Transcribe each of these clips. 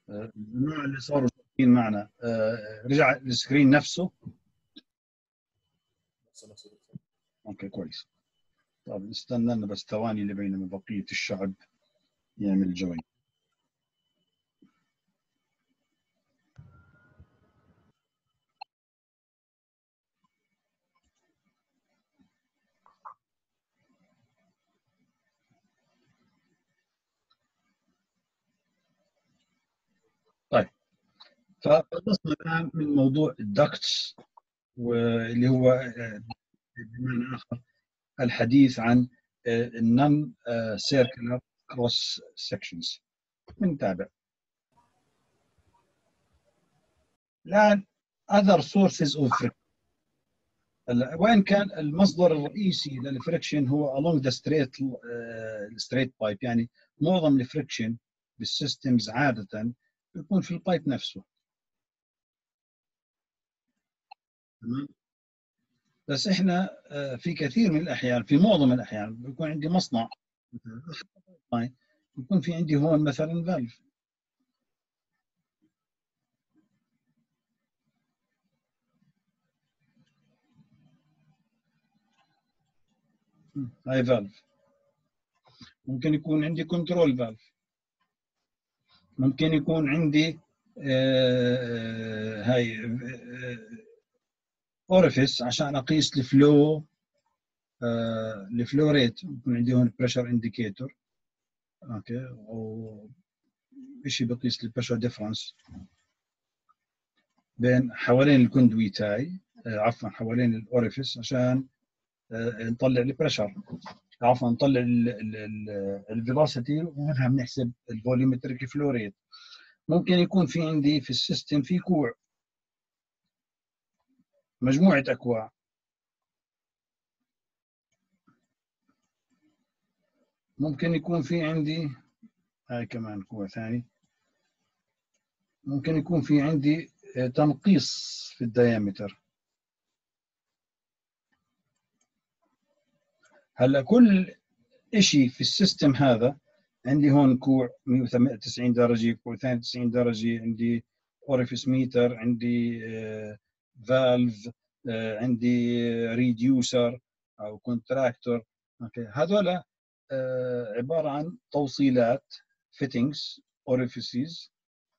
الجماعه اللي صاروا شايفين معنا رجع السكرين نفسه. اوكي كويس. طب نستنى لنا بس ثواني اللي بينما بقيه الشعب يعمل جوين. طيب فخلصنا الان من موضوع الدكتس، واللي هو بمعنى اخر الحديث عن النون سيركلر كروس سكشنز. بنتابع الان other sources of friction. وين كان المصدر الرئيسي للفريكشن هو along the straight pipe، يعني معظم الفريكشن بالسيستمز عاده بيكون في البايب نفسه. تمام. بس احنا في كثير من الاحيان، في معظم الاحيان بيكون عندي مصنع بيكون في عندي هون مثلا فالف. هاي فالف. ممكن يكون عندي كنترول فالف. ممكن يكون عندي هاي اوريفيس عشان اقيس الفلو ريت. يكون عندي هون بريشر انديكيتور. اوكي. او شيء بقيس البريشر ديفرنس بين حوالين الكوندويتاي، عفوا حوالين الاوريفيس، عشان نطلع البريشر، عفوا نطلع الفيلوسيتي، ومنها بنحسب الفوليومتريك فلو ريت. ممكن يكون في عندي في السيستم في كوع، مجموعة أكواع. ممكن يكون في عندي هاي كمان كوع ثاني. ممكن يكون في عندي تنقيص في الديامتر. هلا كل شيء في السيستم هذا عندي هون كوع 190 درجة، كوع ثاني 90 درجة، عندي اوريفيس ميتر، عندي فالف، عندي ريديوسر او كونتراكتور. اوكي. هذول عبارة عن توصيلات فيتنجز اوريفيسز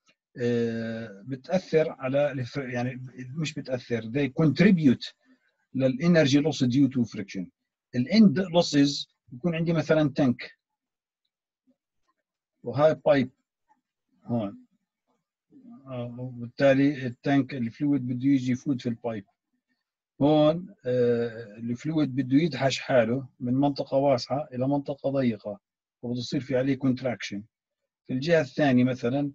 بتأثر على، يعني مش بتأثر، they contribute للانرجي لوس due to friction. الاند لوسز يكون عندي مثلا تانك، وهاي بايب هون، وبالتالي التانك الفلويد بده يجي يفوت في البايب. هون الفلويد بده يدحش حاله من منطقة واسعة إلى منطقة ضيقة، وبده يصير في عليه كونتراكشن. في الجهة الثانية مثلا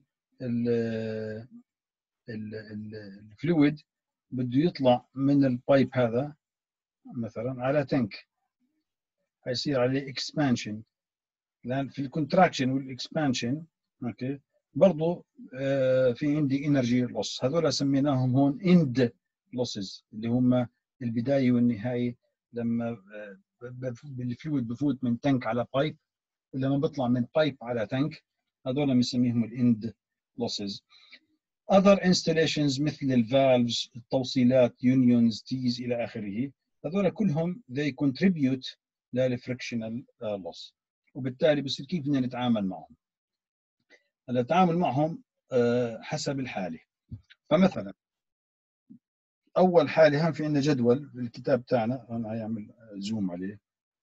الفلويد بده يطلع من البايب هذا مثلا على تانك، هيصير عليه اكسبانشن. لان في الكونتراكشن والاكسبانشن اوكي برضه في عندي انرجي لوس. هذول سميناهم هون اند لوسز، اللي هم البدايه والنهايه. لما الفلويد بفوت من تانك على بايب، ولما بيطلع من بايب على تانك، هذول بنسميهم الاند لوسز. other installations مثل الفالفز، التوصيلات، يونيونز، تيز الى اخره، هذول كلهم they contribute للفريكشنال لوس. وبالتالي بصير كيف بدنا نتعامل معهم؟ التعامل معهم حسب الحاله. فمثلا اول حاله، هم في عندنا جدول بالكتاب تاعنا، انا هيعمل زوم عليه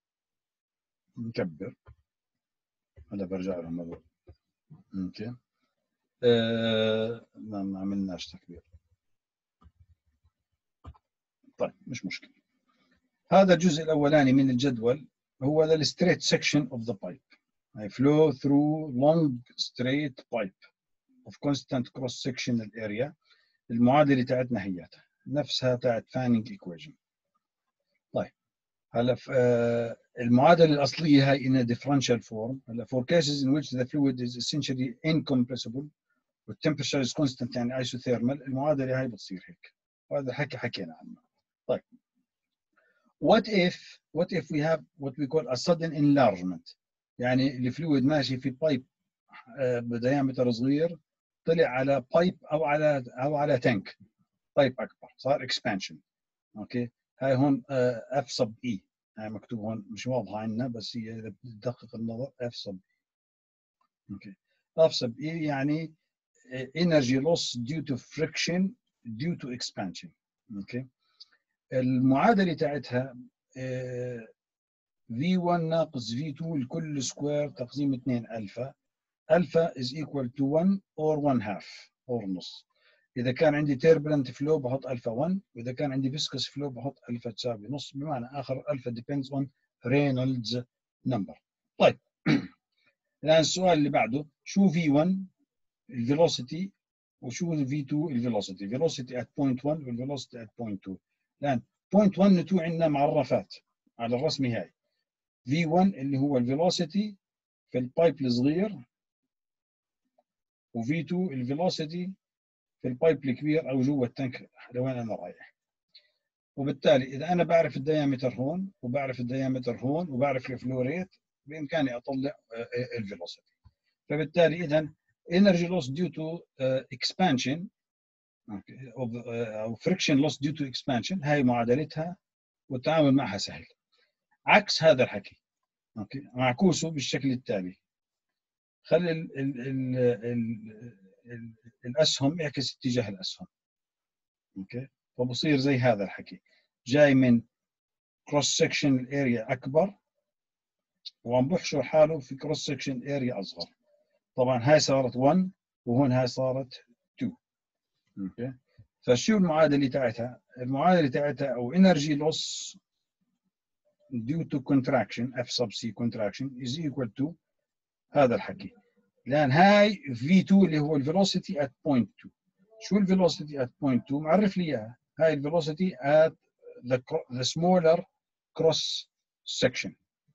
نكبر. هلا برجع لهم هذول. اوكي. ما عملناش تكبير. طيب مش مشكله. هذا الجزء الاولاني من الجدول هو الستريت سكشن اوف ذا بايب. I flow through long straight pipe of constant cross sectional area. المعادله تاعتنا هي نفسها تاعت فانينج ايكويشن. طيب هلا المعادله الاصليه هاي in a differential form. هلا for cases in which the fluid is essentially incompressible والtemperature is constant يعني isothermal، المعادله هاي بتصير هيك. وهذا حكينا عنه. طيب what if we have what we call a sudden enlargement، يعني الفلويد ماشي في بايب بديامتر صغير طلع على بايب او على تانك، بايب اكبر، صار اكسبانشن. اوكي، هاي هون اف سب اي، هاي مكتوب هون مش واضحه عندنا، بس هي اذا بتدقق النظر اف سب. اوكي، اف سب اي يعني energy loss due to friction due to expansion. اوكي، المعادله تاعتها V1 ناقص V2 لكل سكوير تقسيم 2 ألفا. ألفا is equal to 1 or 1 half or نص. إذا كان عندي turbulent flow بحط ألفا 1، وإذا كان عندي viscous flow بحط ألفا تساوي نص، بمعنى آخر ألفا depends on Reynolds number. طيب الآن السؤال اللي بعده، شو V1 الفيلوسيتي وشو V2 الفيلوسيتي؟ velocity at point 1 والvelocity at point 2. الآن point 1 و 2 عندنا معرفات على الرسمة هاي. V1 اللي هو الفيلوسيتي في البايب الصغير، وV2 الفيلوسيتي في البايب الكبير او جوا التانك لوين انا رايح. وبالتالي اذا انا بعرف الديامتر هون وبعرف الديامتر هون وبعرف الفلو ريت، بامكاني اطلع الفيلوسيتي. فبالتالي اذا energy loss due to expansion او friction loss due to expansion، هاي معادلتها والتعامل معها سهل. عكس هذا الحكي، اوكي، معكوسه بالشكل التالي. خلي الاسهم يعكس اتجاه الاسهم. اوكي، فبصير زي هذا الحكي، جاي من كروس سكشن اريا اكبر وعم بحشر حاله في كروس سكشن اريا اصغر. طبعا هاي صارت 1 وهون هاي صارت 2. اوكي، فشو المعادله تاعتها؟ المعادله تاعتها او energy loss due to contraction F sub C contraction is equal to هذا الحكي. لان هاي V2 اللي هو الفيلوسيتي at point 2. شو الفيلوسيتي at point 2؟ معرف لي اياها. هاي الفيلوسيتي at the smaller cross section.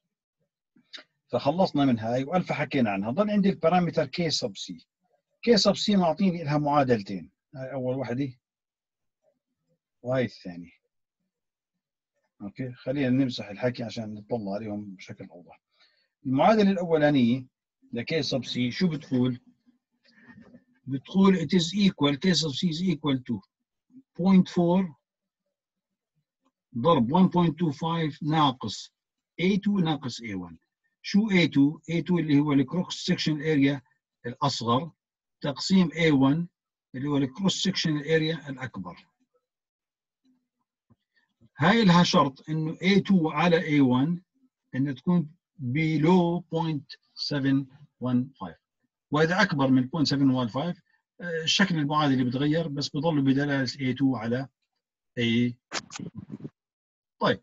فخلصنا من هاي والفا حكينا عنها. ضل عندي البارامتر K sub C. K sub C معطيني لها معادلتين، هاي اول وحده وهي الثانيه. اوكي، خلينا نمسح الحكي عشان نطلع عليهم بشكل اوضح. المعادله الاولانيه ل K sub C شو بتقول؟ بتقول it is equal K sub C is equal to 0.4 ضرب 1.25 ناقص A2 ناقص A1. شو A2؟ A2 اللي هو الكروس سكشن اريا الاصغر تقسيم A1 اللي هو الكروس سكشن اريا الاكبر. هاي لها شرط انه A2 على A1 انه تكون below 0.715، واذا اكبر من 0.715 شكل المعادله بيتغير، بس بضل بدلاله A2 على A. طيب،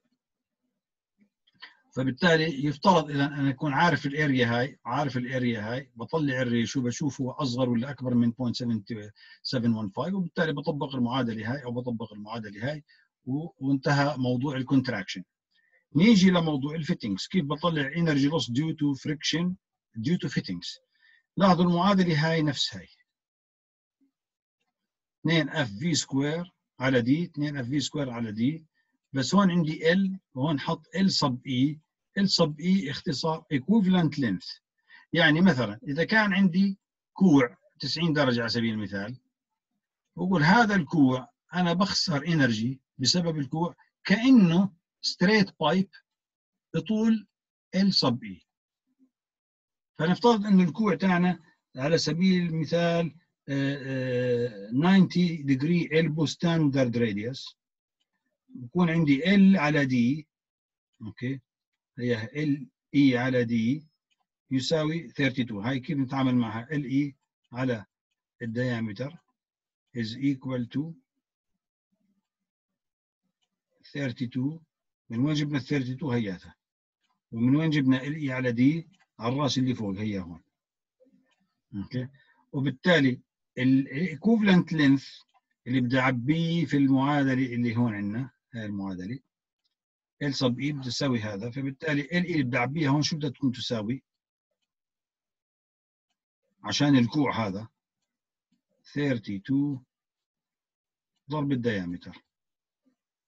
فبالتالي يفترض اذا انا اكون عارف الاريا هاي، بطلع الريشو بشوف هو اصغر ولا اكبر من 0.715، وبالتالي بطبق المعادله هاي او بطبق المعادله هاي وانتهى موضوع الكونتراكشن. نيجي لموضوع الفيتنجز، كيف بطلع انرجي لوس ديو تو فريكشن ديو تو فيتنجز. لاحظوا المعادله هاي نفس هاي 2 اف في سكوير على دي 2 اف في سكوير على دي، بس هون عندي ال وهون حط ال سب اي. ال سب اي اختصار equivalent length. يعني مثلا اذا كان عندي كوع 90 درجه على سبيل المثال، بقول هذا الكوع انا بخسر انرجي بسبب الكوع كانه ستريت بايب بطول ال سب اي. فنفترض انه الكوع تاعنا على سبيل المثال 90 degree elbow standard radius، بكون عندي ال على دي، اوكي، هي ال اي على دي يساوي 32. هاي كيف نتعامل معها؟ ال اي على الديامتر is equal to 32. من وين جبنا ال 32؟ هياتها. ومن وين جبنا ال اي على دي؟ على الراس اللي فوق، هي هون. اوكي، وبالتالي الايكوفلنت لينث اللي بدي اعبيه في المعادله اللي هون عندنا، هاي المعادله ال سب اي بتساوي هذا، فبالتالي ال اي اللي بدي اعبيها هون شو بدها تكون تساوي عشان الكوع هذا؟ 32 ضرب الديامتر.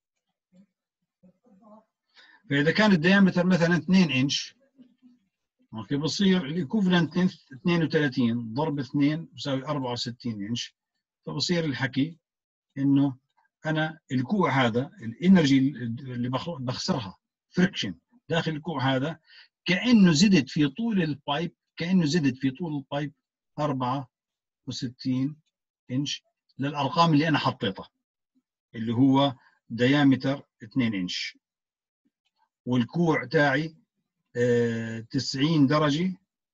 فإذا كان الديامتر مثلا 2 إنش، اوكي، بصير الايكوفلنت لينث 32 ضرب 2 بيساوي 64 انش. فبصير الحكي انه انا الكوع هذا الانرجي اللي بخسرها فريكشن داخل الكوع هذا كانه زدت في طول البايب، 64 انش للارقام اللي انا حطيتها، اللي هو ديامتر 2 انش، والكوع تاعي 90 درجه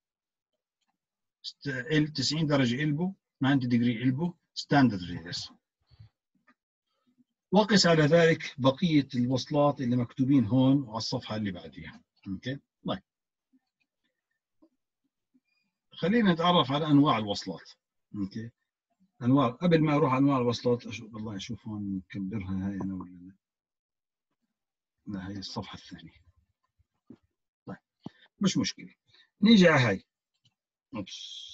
90 درجه البو 90 ديجري البو ستاندرد ريديوس. وقس على ذلك بقيه الوصلات اللي مكتوبين هون وعلى الصفحه اللي بعديها. اوكي طيب، خلينا نتعرف على انواع الوصلات. اوكي، انواع. قبل ما اروح انواع الوصلات والله اشوف هون نكبرها هاي انا ولا لا. لا، هي الصفحه الثانيه. طيب مش مشكله، نيجي على هاي. اوبس،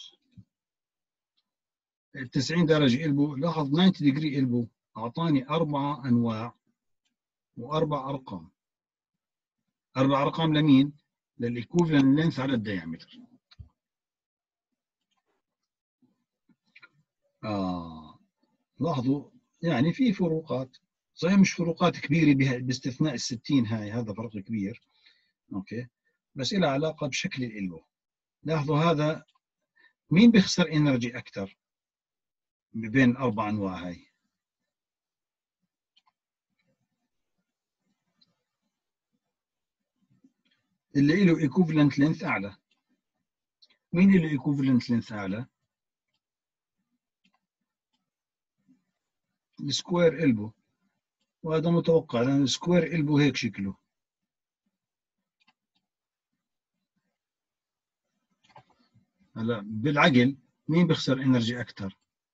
90 درجه البو. لاحظ 90 ديجري البو اعطاني 4 انواع واربع ارقام. 4 ارقام لمين؟ للايكوفلنت لينث على الديامتر. لاحظوا يعني في فروقات، صحيح مش فروقات كبيره باستثناء ال60 هاي، هذا فرق كبير. اوكي، بس لها علاقه بشكل الالبو. لاحظوا هذا مين بيخسر انرجي اكثر بين 4 انواع هاي؟ اللي له ايكوفلنت لينث اعلى. مين اللي ايكوفلنت لينث اعلى؟ السكوير البو، وهذا متوقع لان السكوير البو هيك شكله. هلا بالعقل مين بيخسر انرجي اكثر؟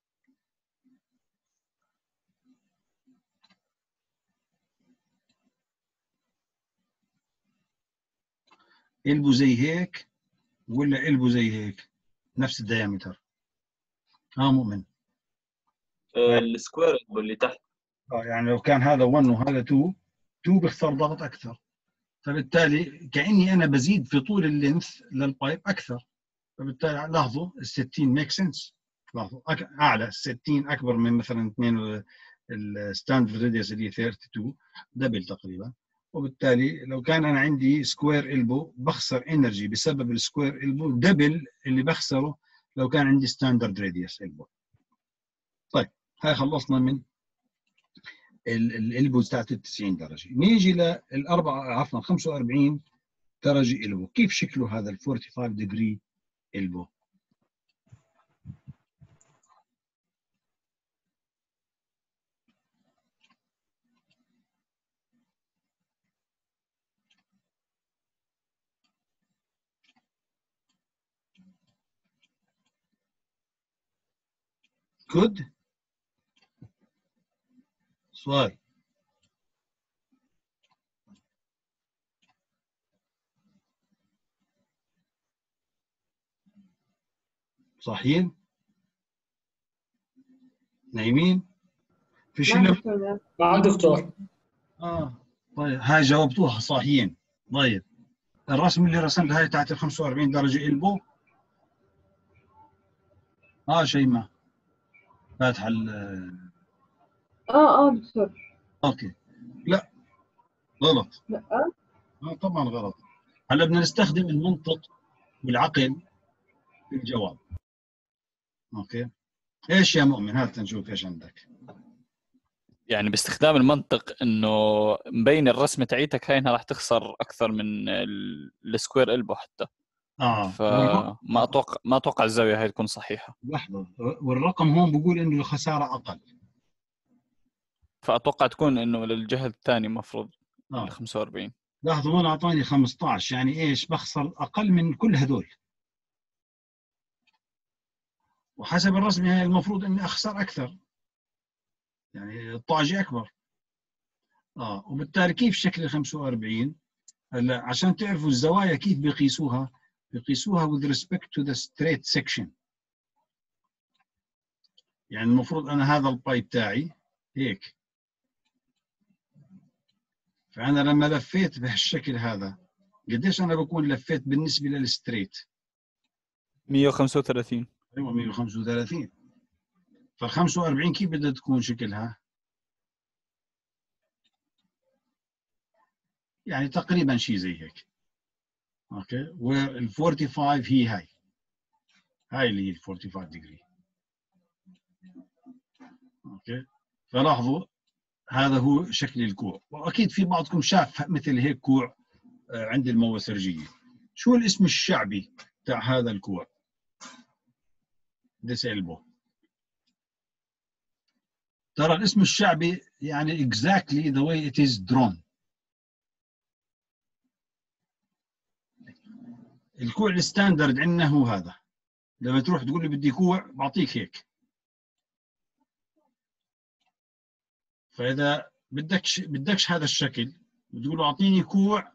البو زي هيك ولا البو زي هيك نفس الديامتر؟ مؤمن. السكوير اللي تحت. يعني لو كان هذا 1 وهذا 2 بيخسر ضغط اكثر، فبالتالي كاني انا بزيد في طول اللينث للبايب اكثر. فبالتالي لاحظوا ال 60 ميك سنس. لاحظوا اعلى 60 اكبر من مثلا 2 الستاندرد ريديوس اللي 32 دبل تقريبا. وبالتالي لو كان انا عندي سكوير البو بخسر انرجي بسبب السكوير البو دبل اللي بخسره لو كان عندي ستاندرد ريديوس البو. طيب هاي خلصنا من الالبو بتاعت 90 درجه. نيجي للاربعه، عفوا 45 درجه البو. كيف شكله هذا ال 45 ديجري البو؟ كود سؤال. صاحيين؟ نايمين؟ في شيء؟ نعم دكتور. طيب هاي جاوبتوها صاحيين. طيب الرسم اللي رسمت هاي تحت ال 45 درجة البو. شيماء فاتحة دكتور. اوكي، لا غلط. لا طبعا غلط. هلا بدنا نستخدم المنطق والعقل في الجواب. اوكي، ايش يا مؤمن؟ هات نشوف ايش عندك. يعني باستخدام المنطق انه مبين الرسمه تاعيتك هاي انها راح تخسر اكثر من السكوير البو حتى. فما اتوقع الزاويه هاي تكون صحيحه. لحظه، والرقم هون بقول انه الخساره اقل، فاتوقع تكون انه للجهه الثانيه مفروض ال 45. لاحظوا هون اعطاني 15، يعني ايش؟ بخسر اقل من كل هذول، وحسب الرسمه المفروض اني اخسر اكثر، يعني الطاجه اكبر. وبالتالي كيف شكل 45؟ هلا عشان تعرفوا الزوايا كيف بيقيسوها with respect to the straight section. يعني المفروض انا هذا البايب تاعي هيك، فانا لما لفيت بهالشكل هذا قديش انا بكون لفيت بالنسبه للستريت؟ 135. ايوه 135. فال 45 كيف بدها تكون شكلها؟ يعني تقريبا شيء زي هيك. اوكي، وال 45 هي هاي اللي هي ال 45 ديجري. اوكي، فلاحظوا هذا هو شكل الكوع، واكيد في بعضكم شاف مثل هيك كوع عند المواسرجيه. شو الاسم الشعبي تاع هذا الكوع؟ this elbow. ترى الاسم الشعبي يعني exactly the way it is drawn. الكوع الستاندرد عندنا هو هذا. لما تروح تقول لي بدي كوع بعطيك هيك. فاذا بدكش هذا الشكل بتقول له اعطيني كوع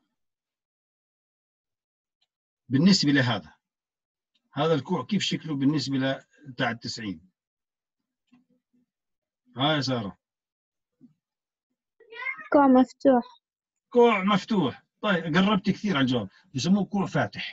بالنسبه لهذا. هذا الكوع كيف شكله بالنسبه لتاع ال90؟ ها يا ساره؟ كوع مفتوح. كوع مفتوح. طيب قربت كثير على الجواب، بسموه كوع فاتح.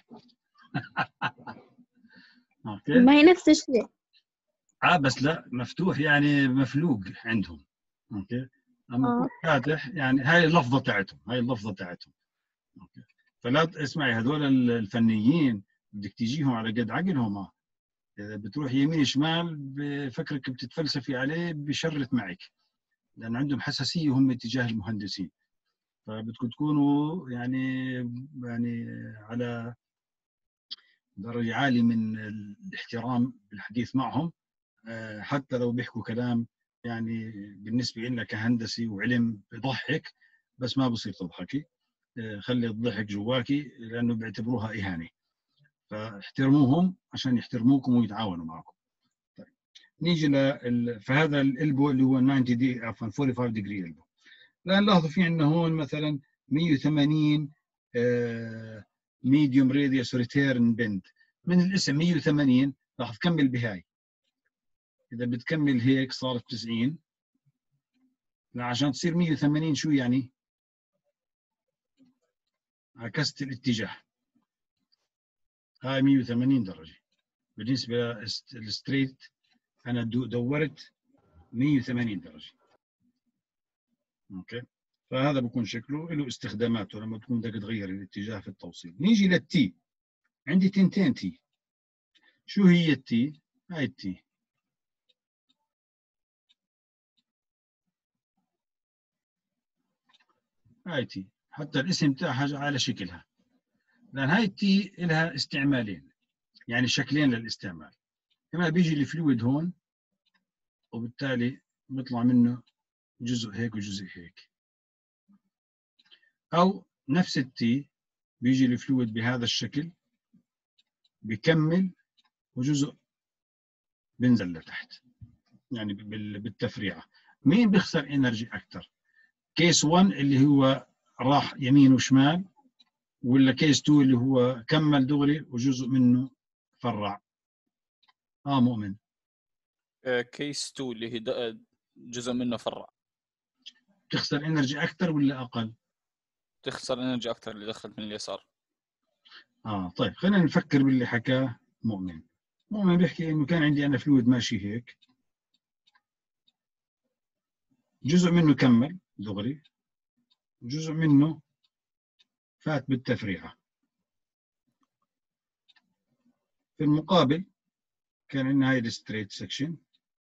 اوكي، ما هي نفس الشيء. بس لا، مفتوح يعني مفلوق عندهم. اوكي، اما كوع فاتح يعني هاي اللفظه تاعتهم، هاي اللفظه تاعتهم. اوكي، فلا اسمعي، هذول الفنيين بدك تجيهم على قد عقلهم. اذا بتروح يمين شمال بفكرك بتتفلسفي عليه بشرت معك، لان عندهم حساسيه هم تجاه المهندسين. فبدكم تكونوا يعني على درجه عاليه من الاحترام بالحديث معهم، حتى لو بيحكوا كلام يعني بالنسبه لك كهندسي وعلم بضحك، بس ما بصير تضحكي. خلي الضحك جواكي لانه بيعتبروها اهانه. فاحترموهم عشان يحترموكم ويتعاونوا معكم. طيب نيجي فهذا الالبو اللي هو 90 دي عفوا 45 ديجري البو. الان لاحظوا في عندنا هون مثلا 180 ميديوم راديوس ريتيرن بند. من الاسم 180 راح تكمل بهاي. اذا بتكمل هيك صارت 90. عشان تصير 180 شو يعني؟ عكست الاتجاه. هاي 180 درجه بالنسبه للستريت. انا دورت 180 درجه. اوكي، فهذا بكون شكله له استخداماته لما تكون بدك تغير الاتجاه في التوصيل. نيجي للتي. عندي تنتين تي. شو هي التي؟ هاي التي. هاي تي، حتى الاسم تاعها على شكلها، لان هاي التي لها استعمالين، يعني شكلين للاستعمال. كمان بيجي الفلويد هون وبالتالي بيطلع منه جزء هيك وجزء هيك، او نفس التي بيجي الفلويد بهذا الشكل بكمل وجزء بنزل لتحت، يعني بالتفريعه. مين بيخسر انرجي اكثر؟ كيس 1 اللي هو راح يمين وشمال، ولا كيس 2 اللي هو كمل دغري وجزء منه فرع؟ مؤمن. كيس 2 اللي هي جزء منه فرع. تخسر انرجي اكثر ولا اقل؟ تخسر انرجي اكثر اللي دخلت من اليسار. طيب خلينا نفكر باللي حكاه مؤمن. مؤمن بيحكي انه كان عندي انا فلويد ماشي هيك، جزء منه كمل دغري وجزء منه فات بالتفريعه. في المقابل كان عندنا هاي الستريت سكشن،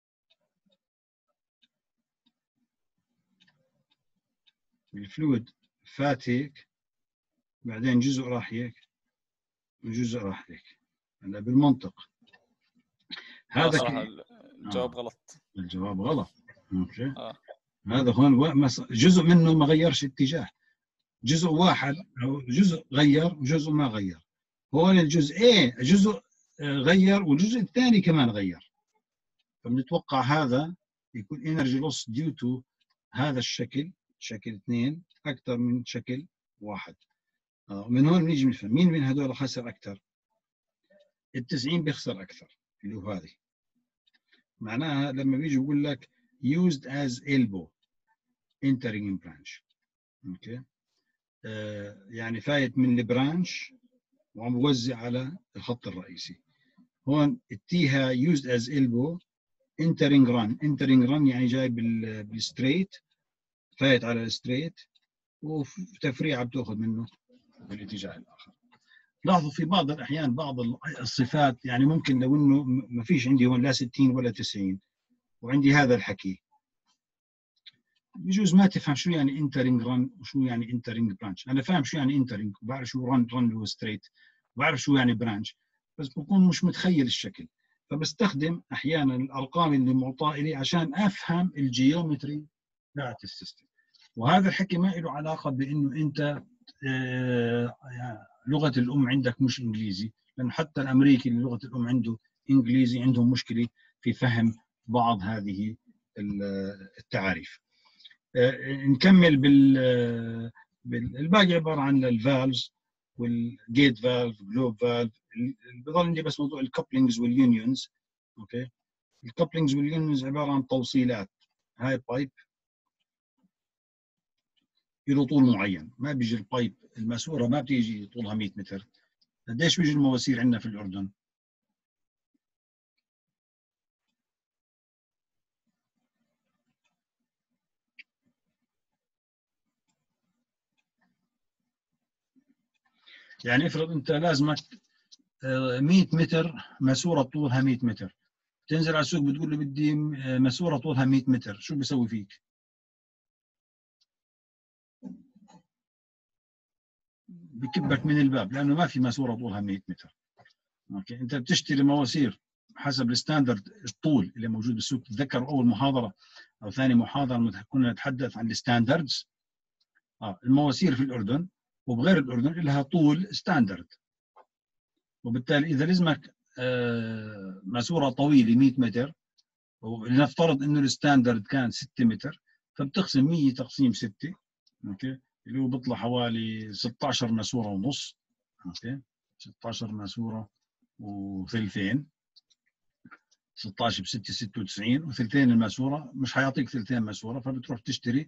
الفلويد فات هيك، بعدين جزء راح هيك وجزء راح هيك. هلا بالمنطق هذا صراحة الجواب غلط. الجواب غلط. اوكي، هذا هون جزء منه ما غيرش اتجاه، جزء واحد او جزء غير وجزء ما غير. هون الجزئين جزء غير والجزء الثاني كمان غير. فبنتوقع هذا يكون انرجي لوس ديو تو هذا الشكل، شكل 2 اكثر من شكل 1. ومن هون بنيجي بنفهم مين من هذول خسر اكثر. ال90 بيخسر اكثر اللي هو هذه. معناها لما بيجي بقول لك used as elbow entering in branch. اوكي، يعني فايت من البرانش وعم بوزع على الخط الرئيسي. هون التيها used as elbow entering run يعني جاي بالستريت، فايت على الستريت وتفريعه بتاخذ منه بالاتجاه الاخر. لاحظوا في بعض الاحيان بعض الصفات يعني ممكن لو انه ما فيش عندي هون لا 60 ولا 90 وعندي هذا الحكي، بجوز ما تفهم شو يعني انترنج رن وشو يعني انترنج برانش. انا فاهم شو يعني انترنج وبعرف شو رن اللي هو ستريت، وبعرف شو يعني برانش، بس بكون مش متخيل الشكل، فبستخدم احيانا الارقام اللي معطاه لي عشان افهم الجيومتري تاعت السيستم. وهذا الحكي ما له علاقه بانه انت لغه الام عندك مش انجليزي، لانه حتى الامريكي اللي لغه الام عنده انجليزي عندهم مشكله في فهم بعض هذه التعاريف. نكمل بالباقي عباره عن الفالفز والجيت فالف جلوب فالف. بضل عندي بس موضوع الكابلينجز واليونيونز. اوكي، الكابلينجز واليونيونز عباره عن توصيلات. هاي بايب له طول معين، ما بيجي البايب الماسوره ما بتيجي طولها 100 متر. قديش بيجي المواسير عندنا في الاردن؟ يعني افرض انت لازمك 100 متر ماسوره طولها 100 متر، تنزل على السوق بتقول له بدي ماسوره طولها 100 متر، شو بيسوي فيك؟ بكبك من الباب لانه ما في ماسوره طولها 100 متر. اوكي، انت بتشتري مواسير حسب الستاندرد الطول اللي موجود بالسوق. تتذكر اول محاضره او ثاني محاضره كنا نتحدث عن الستاندردز. المواسير في الاردن وبغير الاردن لها طول ستاندرد، وبالتالي اذا لزمك ماسوره طويله 100 متر ولنفترض انه الستاندرد كان 6 متر، فبتقسم 100 تقسيم 6، اوكي، اللي هو بيطلع حوالي 16 ماسوره ونص. اوكي، 16 ماسوره وثلثين، 16 ب 6 96 وثلثين الماسوره مش حيعطيك ثلثين ماسوره، فبتروح تشتري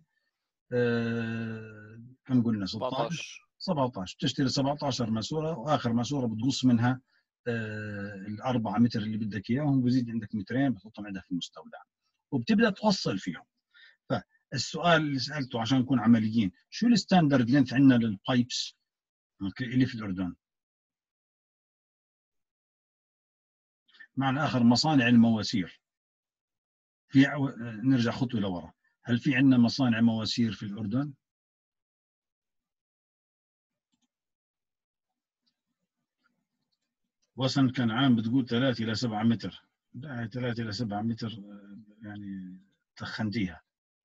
كم قلنا 17 تشتري 17 ماسوره، واخر ماسوره بتقص منها ال4 متر اللي بدك اياهم، بزيد عندك مترين بتحطهم عندك في المستودع وبتبدا توصل فيهم. فالسؤال اللي سالته عشان نكون عمليين، شو الستاندرد لينث عندنا للبايبس اللي في الاردن؟ معنى اخر مصانع المواسير، في نرجع خطوه لورا، هل في عندنا مصانع مواسير في الاردن؟ وصل كنعان بتقول 3 إلى 7 متر. لا 3 إلى 7 متر يعني تخنديها.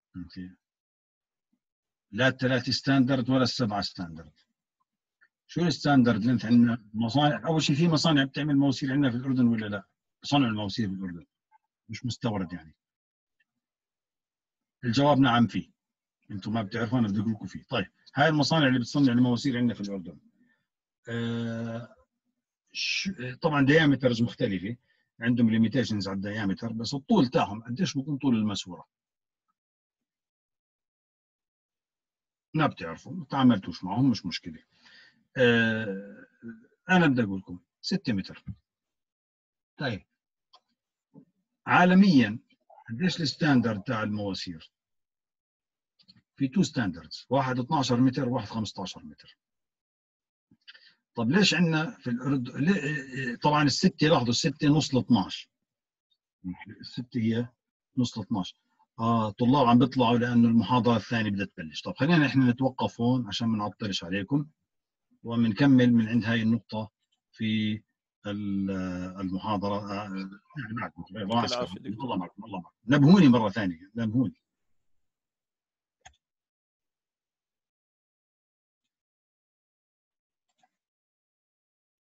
لا الثلاث ستاندرد ولا السبعة ستاندرد. شو الستاندرد اللي انت عندنا؟ مصانع اول شيء، في مصانع بتعمل مواسير عندنا في الاردن ولا لا؟ بصنعوا المواسير في الاردن مش مستورد يعني؟ الجواب نعم في. انتم ما بتعرفوا، انا بدي اقول لكم فيه. طيب هاي المصانع اللي بتصنع المواسير عندنا في الاردن طبعا ديامترز مختلفه، عندهم ليميتيشنز على الديامتر، بس الطول تاعهم قديش بكون طول الماسوره؟ ما بتعرفوا، ما تعاملتوش معهم مش مشكله. انا بدي اقول لكم 6 متر. طيب عالميا قديش الستاندرد تاع المواسير؟ في 2 ستاندردز، واحد 12 متر وواحد 15 متر. طب ليش عندنا في الاردن طبعا الستة، لاحظوا الستة نص ل 12، الستة هي نص ل 12. طلاب عم بيطلعوا لانه المحاضرة الثانية بدها تبلش. طب خلينا احنا نتوقف هون عشان ما نعطلش عليكم، وبنكمل من عند هاي النقطة في المحاضرة. الله معكم، الله معكم، نبهوني مرة ثانية، نبهوني.